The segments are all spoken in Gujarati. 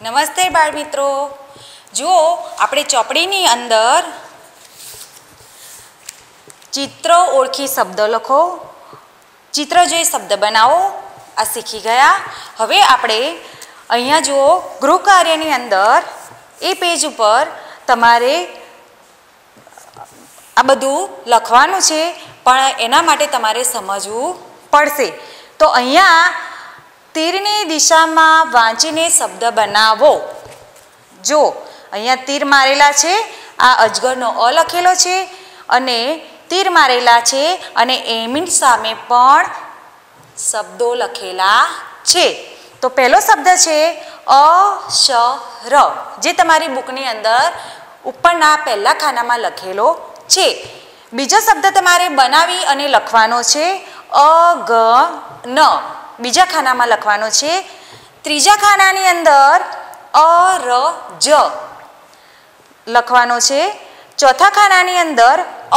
નમસ્તે બાળ મિત્રો, જુઓ આપણે ચોપડીની અંદર ચિત્ર ઓળખી શબ્દ લખો, ચિત્ર જોઈ શબ્દ બનાવો આ શીખી ગયા। હવે આપણે અહીંયા જુઓ ગૃહ કાર્યની અંદર એ પેજ ઉપર તમારે આ બધું લખવાનું છે, પણ એના માટે તમારે સમજવું પડશે। તો અહીંયા તીરની દિશામાં વાંચીને શબ્દ બનાવો। જો અહીંયા તીર મારેલા છે, આ અજગરનો અ લખેલો છે અને તીર મારેલા છે અને એમની સામે પણ શબ્દો લખેલા છે। તો પહેલો શબ્દ છે અક્ષર, જે તમારી બુકની અંદર ઉપરના પહેલા ખાનામાં લખેલો છે। બીજો શબ્દ તમારે બનાવી અને લખવાનો છે અગન, બીજા ખાનામાં લખવાનો છે। ત્રીજા ખાનાની અંદર અરજ લખવાનો છે। ચોથા ખાનાની અંદર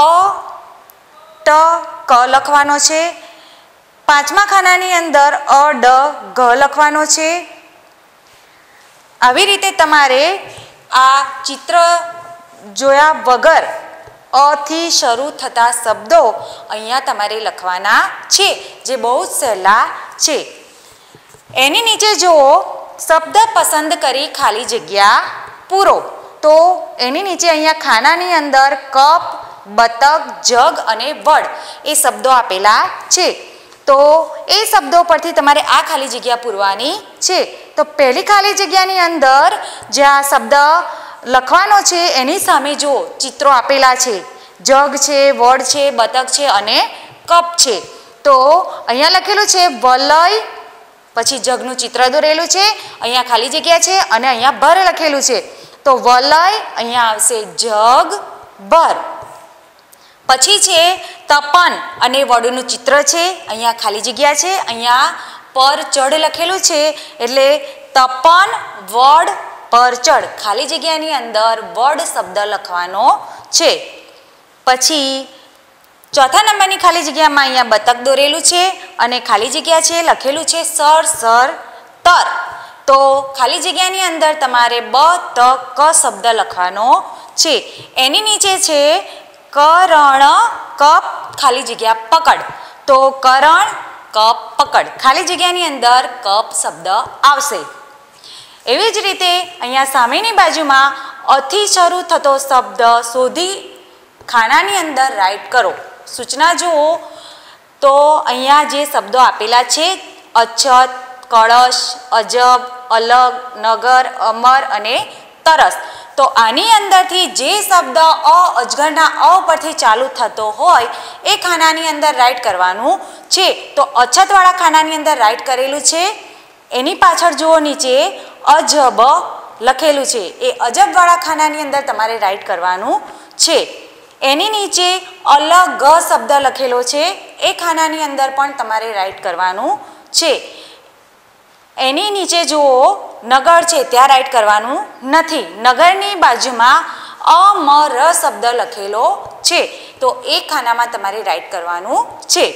અટક લખવાનો છે। પાંચમા ખાનાની અંદર અડગ લખવાનો છે। આવી રીતે તમારે આ ચિત્ર જોયા વગર અથી શરૂ થતા શબ્દો અહીંયા તમારે લખવાના છે, જે બહુ જ સહેલા છે। એની નીચે જુઓ શબ્દ પસંદ કરી ખાલી જગ્યા પૂરો। તો એની નીચે અહીંયા ખાનાની અંદર કપ, બતક, જગ અને વડ એ શબ્દો આપેલા છે। તો એ શબ્દો પરથી તમારે આ ખાલી જગ્યા પૂરવાની છે। તો પહેલી ખાલી જગ્યાની અંદર જ્યાં શબ્દ લખવાનો છે એની સામે જુઓ ચિત્રો આપેલા છે, જગ છે, વડ છે, બતક છે અને કપ છે। તો અહીંયા લખેલું છે વલય, પછી જગનું ચિત્ર દોરેલું છે, અહીંયા ખાલી જગ્યા છે અને અહીંયા ભર લખેલું છે। તો વલય અહીંયા આવશે જગ ભર। પછી છે તપન અને વડનું ચિત્ર છે, અહીંયા ખાલી જગ્યા છે, અહીંયા પર ચડ લખેલું છે એટલે તપન વડ પર ચડ, ખાલી જગ્યાની અંદર વડ શબ્દ લખવાનો છે। પછી ચોથા નંબરની ખાલી જગ્યામાં અહીંયા બતક દોરેલું છે અને ખાલી જગ્યા છે, લખેલું છે સર સર તર। તો ખાલી જગ્યાની અંદર તમારે બ ત ક શબ્દ લખવાનો છે। એની નીચે છે કરણ કપ ખાલી જગ્યા પકડ। તો કરણ કપ પકડ, ખાલી જગ્યાની અંદર કપ શબ્દ આવશે। એવી જ રીતે અહીંયા સામેની બાજુમાં અથી શરૂ થતો શબ્દ શોધી ખાનાની અંદર રાઈટ કરો। સૂચના જુઓ તો અહીંયા જે શબ્દો આપેલા છે અછત, કળશ, અજબ, અલગ, નગર, અમર અને તરસ। તો આની અંદરથી જે શબ્દ અજગરના અ પરથી ચાલુ થતો હોય એ ખાનાની અંદર રાઈટ કરવાનું છે। તો અછતવાળા ખાનાની અંદર રાઈટ કરેલું છે, એની પાછળ જુઓ નીચે અજબ લખેલું છે, એ અજબવાળા ખાનાની અંદર તમારે રાઈટ કરવાનું છે। એની નીચે અલગ શબ્દ લખેલો છે, એ ખાનાની અંદર પણ તમારે રાઈટ કરવાનું છે। એની નીચે જુઓ નગર છે, ત્યાં રાઈટ કરવાનું નથી, નગરની બાજુમાં અમર શબ્દ લખેલો છે, તો એ ખાનામાં તમારે રાઈટ કરવાનું છે।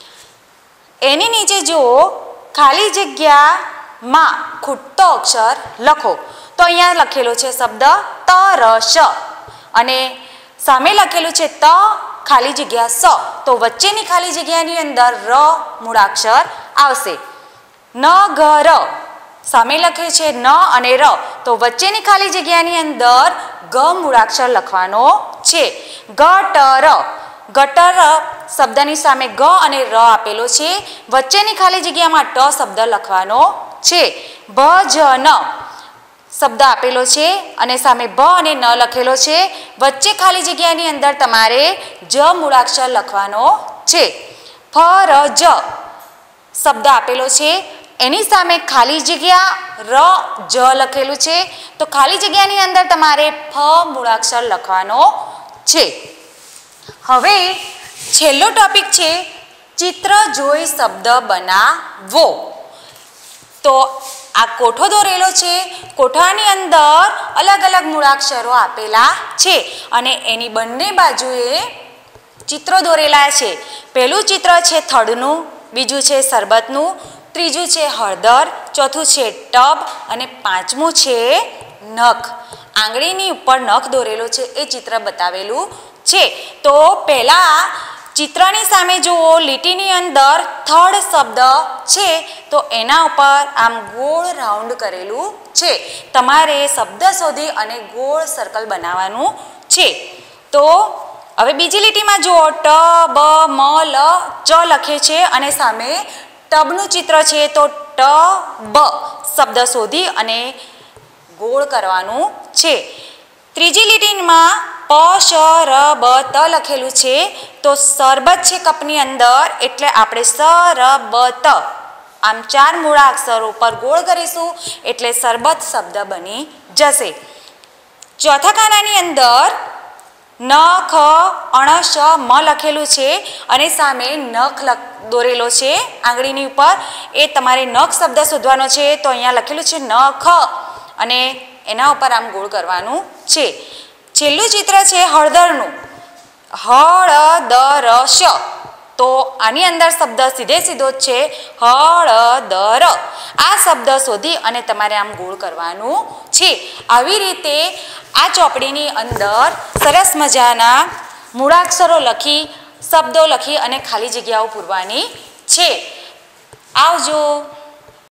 એની નીચે જુઓ ખાલી જગ્યામાં ખૂટતો અક્ષર લખો। તો અહીંયા લખેલો છે શબ્દ તરસ અને સામે લખેલું છે ત ખાલી જગ્યા સ, તો વચ્ચેની ખાલી જગ્યાની અંદર ર મૂળાક્ષર આવશે। નગર સામે લખ્યું છે ન અને ર, તો વચ્ચેની ખાલી જગ્યાની અંદર ગ મૂળાક્ષર લખવાનો છે। ગટર, ગટર શબ્દની સામે ગ અને ર આપેલો છે, વચ્ચેની ખાલી જગ્યામાં ટ શબ્દ લખવાનો છે। ભજન શબ્દ આપેલો છે અને સામે ભ અને ન લખેલો છે, વચ્ચે ખાલી જગ્યાની અંદર તમારે જ મૂળાક્ષર લખવાનો છે। ફરજ શબ્દ આપેલો છે, એની સામે ખાલી જગ્યા ર જ લખેલું છે, તો ખાલી જગ્યાની અંદર તમારે ફ મૂળાક્ષર લખવાનો છે। હવે છેલ્લો ટોપિક છે ચિત્ર જોઈ શબ્દ બનાવો। તો આ કોઠો દોરેલો છે, કોઠાની અંદર અલગ અલગ મૂળાક્ષરો આપેલા છે અને એની બંને બાજુએ ચિત્રો દોરેલા છે। પહેલું ચિત્ર છે થડનું, બીજું છે શરબતનું, ત્રીજું છે હળદર, ચોથું છે ટબ અને પાંચમું છે નખ. આંગળીની ઉપર નખ દોરેલો છે એ ચિત્ર બતાવેલું છે. તો પહેલાં ચિત્રની સામે જુઓ, લીટીની અંદર થડ શબ્દ છે તો એના ઉપર આમ ગોળ રાઉન્ડ કરેલું છે. તમારે શબ્દ શોધી અને ગોળ સર્કલ બનાવવાનું છે. તો હવે બીજી લીટીમાં જુઓ, ટ બ મ લ ચ લખે છે અને સામે ટબનું ચિત્ર છે. તો ટ બ શબ્દ શોધી અને ગોળ કરવાનું છે. ત્રીજી લીટીમાં પ શ ર બ ત લખેલું છે. તો સરબત છે કપની અંદર એટલે આપણે સ ર બ ત આમ 4 મૂળાક્ષરો પર ગોળ કરીશું એટલે સરબત શબ્દ બની જશે. ચોથા ખાનાની અંદર ન ખ અણ શ મ લખેલું છે અને સામે નખ દોરેલો છે આંગળીની ઉપર. એ તમારે નખ શબ્દ શોધવાનો છે. તો અહીંયા લખેલું છે નખ અને એના ઉપર આમ ગોળ કરવાનું છે. છેલ્લું ચિત્ર છે હળદરનું, હળદર શ. તો આની અંદર શબ્દ સીધો જ છે હળદર. આ શબ્દ શોધી અને તમારે આમ ગોળ કરવાનું છે. આવી રીતે આ ચોપડીની અંદર સરસ મજાના મૂળાક્ષરો લખી, શબ્દો લખી અને ખાલી જગ્યાઓ પૂરવાની છે. આવજો.